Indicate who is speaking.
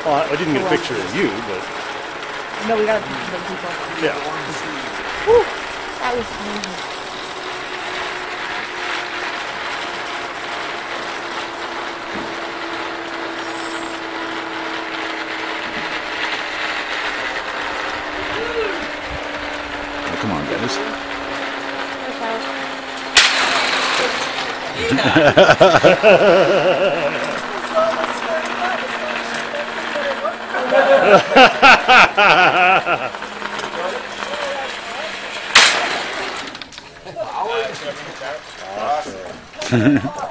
Speaker 1: Well, I didn't get a picture of you, but
Speaker 2: No, we got a picture of people.
Speaker 1: yeah.
Speaker 2: Whew, that was amazing.
Speaker 3: Oh, come on, guys.
Speaker 1: Awesome.